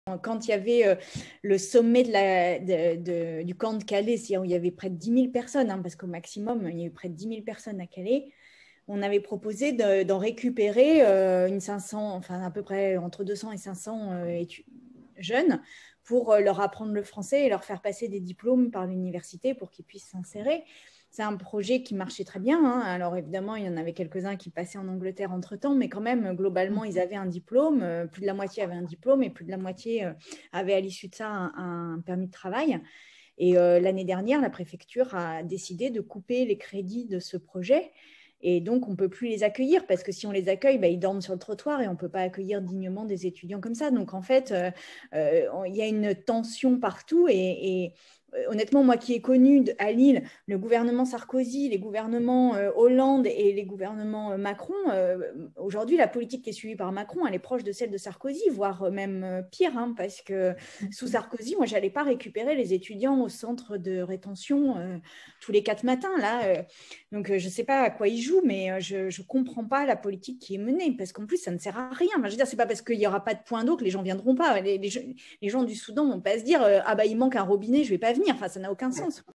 Quand il y avait le sommet du camp de Calais, c'est-à-dire où il y avait près de 10 000 personnes, hein, parce qu'au maximum, il y a eu près de 10 000 personnes à Calais, on avait proposé d'en récupérer une 500, enfin à peu près entre 200 et 500 jeunes pour leur apprendre le français et leur faire passer des diplômes par l'université pour qu'ils puissent s'insérer. C'est un projet qui marchait très bien, hein. Alors évidemment, il y en avait quelques-uns qui passaient en Angleterre entre-temps, mais quand même, globalement, ils avaient un diplôme, plus de la moitié avaient un diplôme et plus de la moitié avaient à l'issue de ça un permis de travail. Et l'année dernière, la préfecture a décidé de couper les crédits de ce projet. Et donc, on ne peut plus les accueillir parce que si on les accueille, bah, ils dorment sur le trottoir et on ne peut pas accueillir dignement des étudiants comme ça. Donc, en fait, il y a une tension partout. Et honnêtement, moi qui ai connu à Lille le gouvernement Sarkozy, les gouvernements Hollande et les gouvernements Macron, aujourd'hui, la politique qui est suivie par Macron, elle est proche de celle de Sarkozy, voire même pire, hein, parce que sous Sarkozy, moi, je n'allais pas récupérer les étudiants au centre de rétention tous les 4 matins. Là, donc, je ne sais pas à quoi ils jouent, mais je ne comprends pas la politique qui est menée, parce qu'en plus, ça ne sert à rien. Enfin, je veux dire, ce n'est pas parce qu'il n'y aura pas de point d'eau que les gens ne viendront pas. Les gens du Soudan ne vont pas se dire ah bah, il manque un robinet, je ne vais pas venir. Enfin, ça n'a aucun sens.